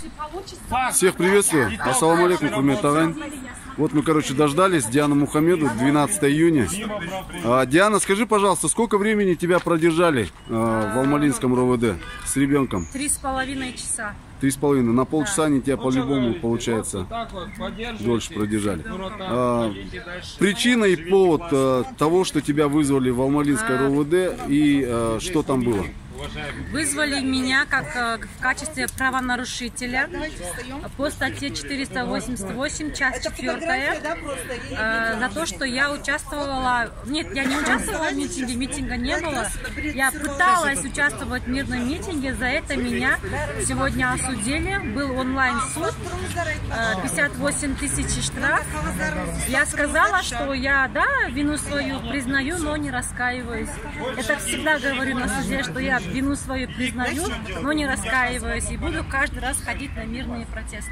Всех приветствую. Ассаламу алейкум, Курмет. Вот мы, короче, дождались Диану Мухаммеду, 12 июня. Диана, скажи, пожалуйста, сколько времени тебя продержали в Алмалинском РОВД с ребенком? 3,5 часа. 3,5. На полчаса они тебя по-любому, получается, дольше продержали. Причина и повод того, что тебя вызвали в Алмалинское РОВД, и что там было? Вызвали меня как в качестве правонарушителя по статье 488, часть 4, за то, что я участвовала... Нет, я не участвовала в митинге, митинга не было. Я пыталась участвовать в мирном митинге, за это меня сегодня осудили. Был онлайн-суд, 58 тысяч штраф. Я сказала, что я, да, вину свою признаю, но не раскаиваюсь. Это всегда говорю на суде, что я вину свою признаю, но не раскаиваюсь, и буду каждый раз ходить на мирные протесты.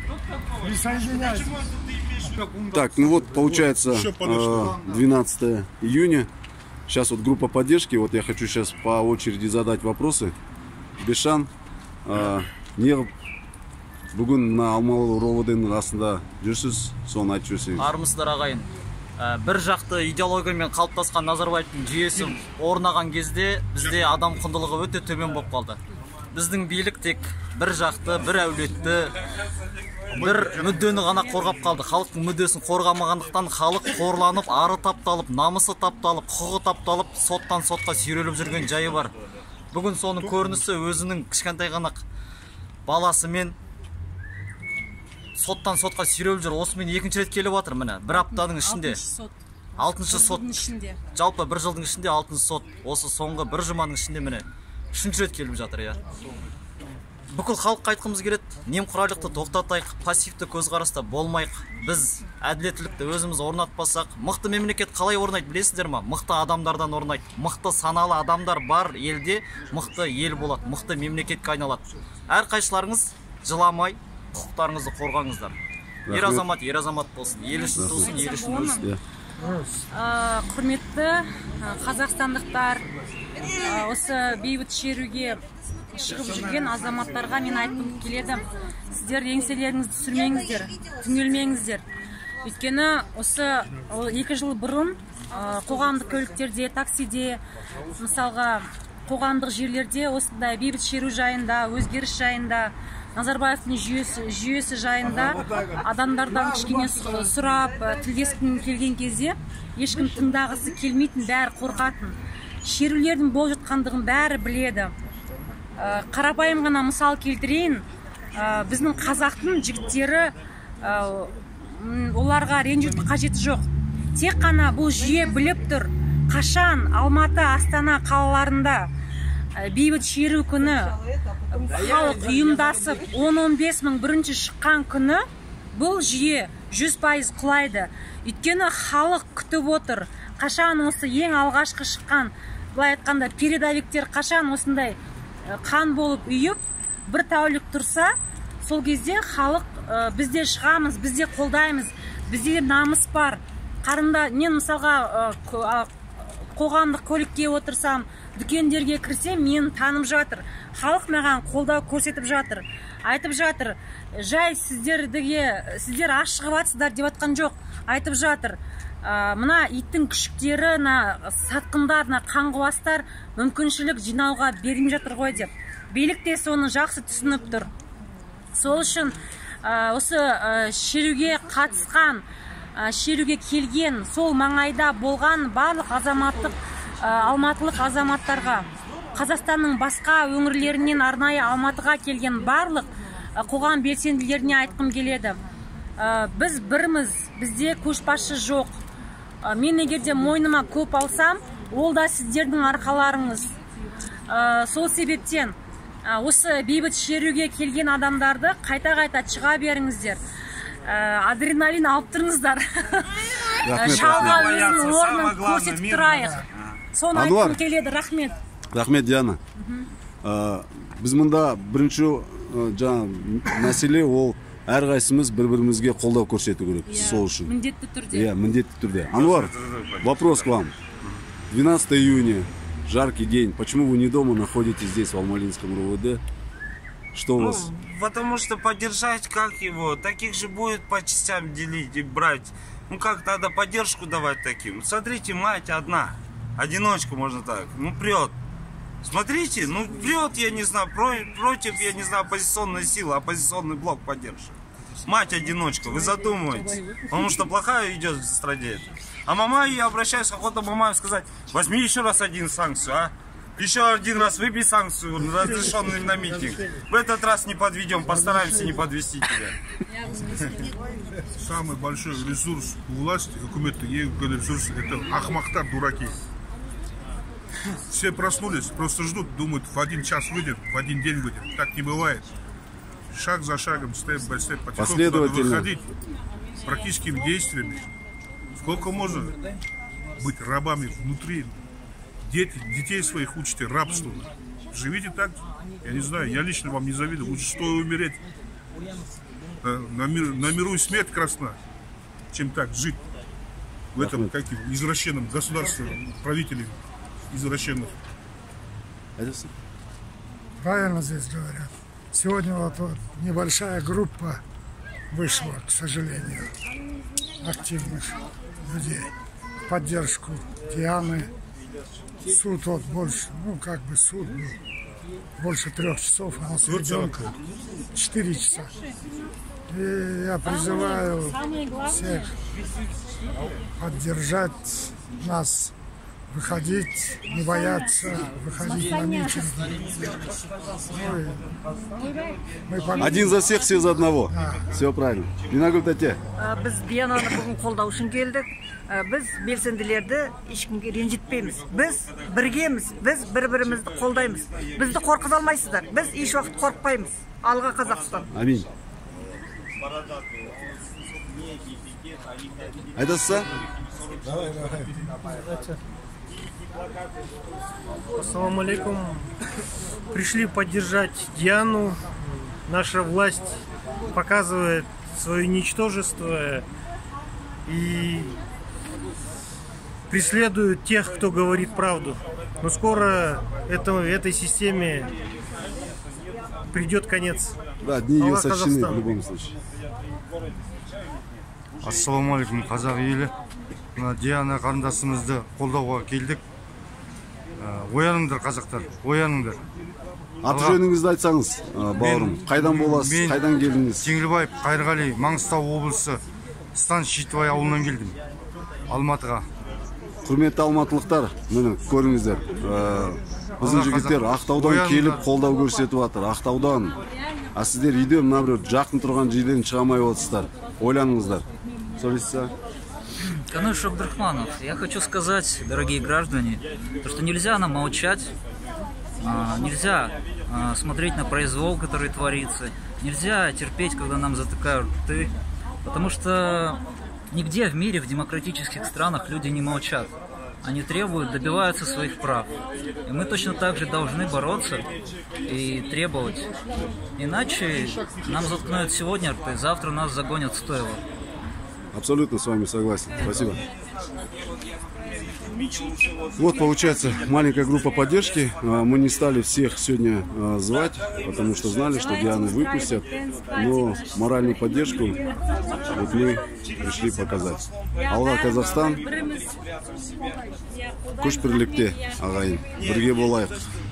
Так, ну вот получается 12 июня. Сейчас вот группа поддержки. Вот я хочу сейчас по очереди задать вопросы. Бешан, бүгін Алмалы РОВД-нің расында жүрсіз, соны айтып жүрсеңіз. Армысыздар ағайын. Бір жақты идеологиямен қалыптасқан Назарбаевтың жүйесі орнаған кезде бізде адам құндылығы өте төмен болып қалды. Біздің билік тек бір жақты, бір әулетті, бір мүддені ғана қорғап қалды. Халықтың мүддесін қорғамағандықтан халық қорланып, ары тапталып, намысы тапталып, құқығы тапталып, соттан сотқа сүйреліп жүрген жайы бар. Бүгін соның көрінісі өзінің кішкентай ғана баласымен соттан сотқа сүйреліп жүр. Осымен екінші рет келіп жатыр, міне. Бір аптаның ішінде. 6-шы сот. Жалпы бір жылдың ішінде 6-шы сот. Осы соңғы бір жұманың ішінде міне 3-ші рет келіп жатыр, я. Бүкіл халыққа айтқымыз келеді, немқұрайлықты тоқтатайық, пассивті көзқараста болмайық. Біз әділеттілікті өзіміз орнатпасақ, мықты мемлекет қалай орнайды білесіздер ма? Мықты адамдардан орнайды. Мықты саналы адамдар бар елде, мықты ел болады, мықты мемлекетке айналады. Әрқайсыларыңыз жыламай, құқықтарыңызды қорғаңыздар. Ер азамат болсын, ел үшін тусын, ел үшін өлсін. Құрметті қазақстандықтар, осы бейбіт шеруге шығып жүрген азаматтарға мен айтқым келеді. Сіздер еңселеріңізді сүрмеңіздер, түңілмеңіздер. Өйткені осы 2 жыл бұрын қоғамдық көліктерде, таксиде, мысалға қоғамдық жерлерде осындай бейбіт шеру жайында, өзгеріс жайында, Назарбаевтың жүйесі жайында адамдардан кішкене сұрап, тілдескім келген кезде ешкім тыңдағысы келмейтін, бәрі қорқатын. Шерулердің болып жатқандығын бәрі біледі. Қарапайым ғана мысал келтірейін, біздің қазақтың жігіттері оларға ренжудің қажеті жоқ. Тек қана бұл жүйе біліп тұр, қашан Алматы, Астана қалаларында бейбіт шеру күні халық ұйымдасып 10-15 мың бірінші шыққан күні бұл жүйе 100% құлайды. Өйткені халық күтіп отыр. Қашан осы ең алғашқы шыққан, былай айтқанда, передовиктер қашан осындай қан болып үйіп, бір тәулік тұрса, сол кезде халық бізде шығамыз, бізде қолдаймыз, бізде намыс бар. Қарында, мен мысалға қоғамдық көлікке отырсам, дүкендерге кірсем, мен танып жатыр. Халық маған қолдау көрсетіп жатыр. Айтып жатыр, жай сіздер аш шығып жатсыздар деп жатқан жоқ. Айтып жатыр, мына иттің күшіктері, сатқындар, қаңғыбастар мүмкіншілік жинауға бермей жатыр ғой деп. Билік те соны жақсы түсініп тұр. Сол үшін осы шеруге қатысқан, шеруге келген, сол маңайда болған барлық алматылық азаматтарға, Қазақстанның басқа өңірлерінен арнайы Алматыға келген барлық қоғам белсенділеріне айтқым келеді. Біз біріміз, бізде көшбасшы жоқ. Мен егерде мойныма көп алсам, ол да сіздердің арқаларыңыз. Сол себептен осы бейбіт шеруге келген адамдарды қайта-қайта шыға беріңіздер. Адреналин алып тұрыңыздар. Шалға өзінің орнын көрсетіп тұрайық. Соны айтқым келеді. Рахмет. Рахмет, Диана. Біз мұнда бірінші мәселе ол әрқайсымыз бір-бірімізге қолдау көрсету керек. Сол үшін. Міндетті түрде. Міндетті түрде. Анвар, вопрос к вам. 12 июня, жаркий день. Почему вы не дома находитесь здесь, в Алмалинском РОВД? Что у вас? Потому что поддержать как его, таких же будет по частям делить и брать. Ну как надо поддержку давать таким? Смотрите, мать одна, одиночка можно так, ну прет. Смотрите, ну прет, я не знаю, против, я не знаю, оппозиционной силы, оппозиционный блок поддерживает. Мать-одиночка, вы задумываетесь, потому что плохая идет в стране. А мама, я обращаюсь к охота маме сказать, возьми еще раз один санкцию, а? Еще один раз выбей санкцию, разрешенную на митинг. В этот раз не подведем, постараемся не подвести тебя. Самый большой ресурс у власти, документы, ресурс, это ахмахтар, дураки. Все проснулись, просто ждут, думают, в один час выйдет, в один день выйдет. Так не бывает. Шаг за шагом, степ-бай-степ, потихоньку надо выходить практическими действиями. Сколько можно быть рабами внутри? Детей своих учите рабству. Живите так, я не знаю, я лично вам не завидую. Лучше стоя умереть на миру и смерть красна, чем так жить в этом каким извращенном государстве, правителей извращенных. Правильно здесь говорят. Сегодня вот небольшая группа вышла, к сожалению, активных людей в поддержку Дианы. Суд вот больше, ну как бы суд был больше 3 часов, а у нас ребенка 4 часа. И я призываю всех поддержать нас, выходить, не бояться, выходить на митинги. Один за всех, все за одного. Все правильно. Динагүл тәте. Біз Диананы бүгін қолдау үшін келдік. Біз белсенділерді ешкімге ренжітпейміз. Біз біргеміз, біз бір-бірімізді қолдаймыз. Бізді қорқыта алмайсыздар. Біз еш уақыт қорықпаймыз. Алға Қазақстан. Амин. Айтасыз? Ассаламу алейкум. Пришли поддержать Диану. Наша власть показывает свое ничтожество и преследует тех, кто говорит правду. Но скоро этой системе придет конец. Да, дни ее сочтены в любом случае. Ассаламу алейкум, қазақ елі. Диана қарындасымызды қолдауға келдік. Ояныңдар, қазақтар, ояныңдар. Аты жөніңізді айтсаңыз, бауырым, қайдан боласыз, қайдан келдіңіз? Теңілбаев Қайырғали, Маңғыстау облысы, Стан Шитбай ауылынан келдім, Алматыға. Құрметті алматылықтар, міне көріңіздер, біздің жігіттер Ақтаудан келіп қолдау көрсетіп жатыр. Ақтаудан. А сіздер үйде мына бір жақын тұрған жерден шыға алмай отырсыздар. Ойланыңыздар. Сөйлесіз? Каныш Абдрахманов, я хочу сказать, дорогие граждане, что нельзя нам молчать, нельзя смотреть на произвол, который творится, нельзя терпеть, когда нам затыкают рты, потому что нигде в мире, в демократических странах люди не молчат. Они требуют, добиваются своих прав. И мы точно так же должны бороться и требовать. Иначе нам заткнут сегодня рты, завтра нас загонят в стойло. Абсолютно с вами согласен. Спасибо. Вот получается маленькая группа поддержки. Мы не стали всех сегодня звать, потому что знали, что Диану выпустят. Но моральную поддержку вот мы пришли показать. Алға Казахстан. Күш бірлікте, ағайын. Бірге болайық.